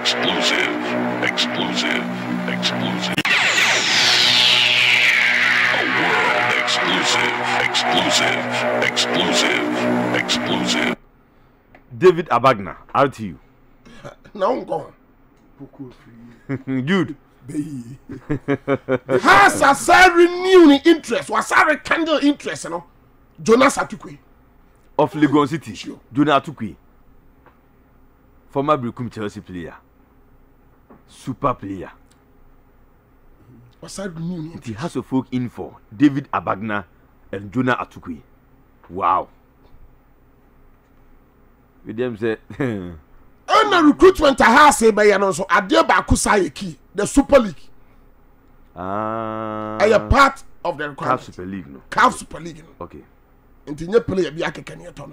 Exclusive. A world exclusive. David Abagna, Attu. Now I'm gone. Dude. Has a sad renewing interest, was a rekindle interest, you know. Jonah Attu Of Lagos City. Sure. Jonah Attu. Former Brickum Chelsea player. Super player. Was a renewing The House of Folk info. David Abagna and Jonah Attu. Wow. With them say and the recruitment I say by and also Adeba Kusayeki, the Super League. I am part of the requirement. CAF Super League, no. CAF Super League. No. Okay. And the player be a Kenyaton.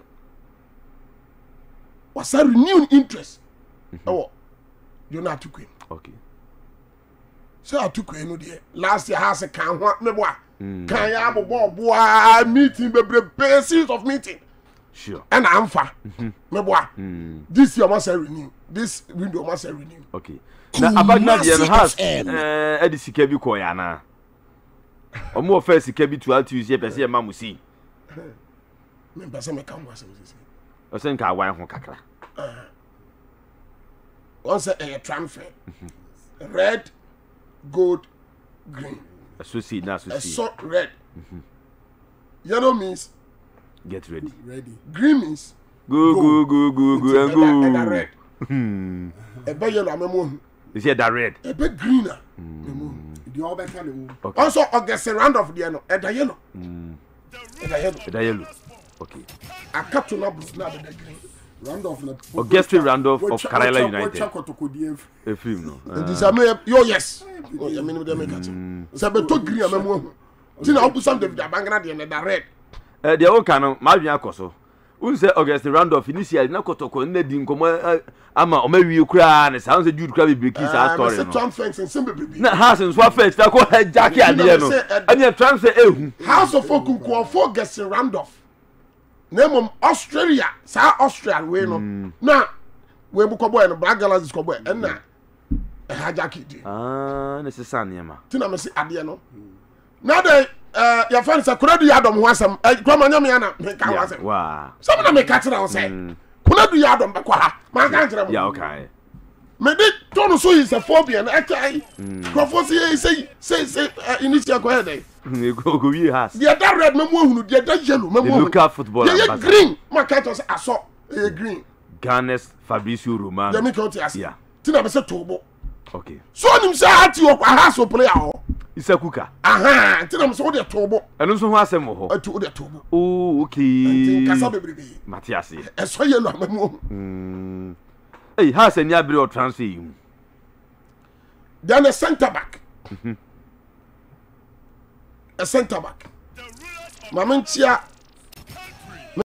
Was a renewed interest. Oh, you're not too quick. Okay. So I took no dear. Last year has a can what me boy. Can you have a boy meeting, the series of meeting. Sure. And I'm far. Me boy. This year must renew. This window must renew. Okay. Now Abagna the has Eddie Sikebi Quaye na. Omo first Sikebi to Attu ye pese ye mamusi. Me pese me kan was say. O sen ka wan ho kakra. Once a transfer. Red, gold, green. Associate na associate. So red. Yellow means get ready. Green means go and go. And red. A bit yellow memo. Is here that red? A bit greener. Okay. Also, August round of the yellow. A yellow. A yellow. Okay. I cut to not the green. Randolph of Kerala United. A film, no. This is yes. Oh, you mean they make it. So, but to green, I'm more. Tina, I'll put something with the Abagna and the red. The old canon, Marvin Coso. Who said August Randolph initially not Kotoko and Nedin Como Ama or maybe you cry and it sounds a Jude Crabby Brickies are story. Transference and simple. Not Hassens, what first? I call her Jackie and the transfer. House of Folk who for guests in Randolph. Name Australia, South Australia, we know. Now, we book a boy and a black girl is coboy, and now a hijack. Ah, necessary, ma. Tina, I say, Adiano. Now, they, your friends are correct. You don't want some, Grandma Yamiana, make our say. Wow. Some of them make catch it and say, Kuna do Yadom Bakwa, my country. Yeah, okay. Maybe Tono so is a phobia, and actually, Crawford say, initial day. Go has. The other red memo who did that yellow memo. Local football. Yeah, green. My cat was I saw a green. Ghana's Fabricio Roman. Let me go to us. Yeah. Tina say turbo. Okay. So him say at you a house player. It's a cooker. Aha. Tina so the turbo. And also who has a moho. To the turbo. Oh, okay. Kasa baby. Matthias. I saw yellow memo. Hey, has a near transfer you. Then a centre back. A centre back. Mamentia